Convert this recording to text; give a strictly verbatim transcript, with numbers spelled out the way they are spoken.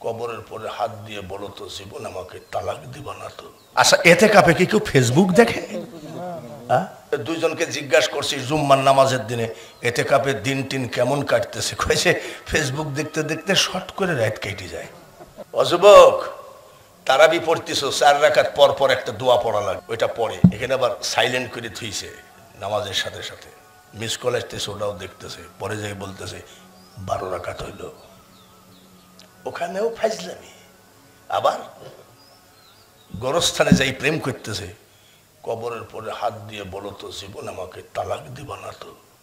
কবরের পরে হাত দিয়ে বলো তো জীবন আমাকে তালাক দিবা না তো। আচ্ছা এতে কাপে কি কেউ ফেসবুক দেখে? দুইজনকে জিজ্ঞাসা করছি জুম্মার নামাজের দিনে এতে কাপে দিন টিন কেমন কাটতেছে, কয়েছে ফেসবুক দেখতে দেখতে শর্ট করে রাত কেটে যায়। অযুবক তারাবি পড়তেছো, চার রাকাত পর পর একটা দোয়া পড়া লাগবে, ওইটা পড়ে এখানে আবার সাইলেন্ট করে থুইছে নামাজের সাথে সাথে, মিস কল আসতেছে ওটাও দেখতেছে, পরে যাই বলতেছে বারো রাকাত হইল, ওখানেও ফাইজলামি। আবার গোরস্থানে যাই প্রেম করতেছে, কবরের পরে হাত দিয়ে বলো তো জীবন আমাকে তালাক দিবা না তো।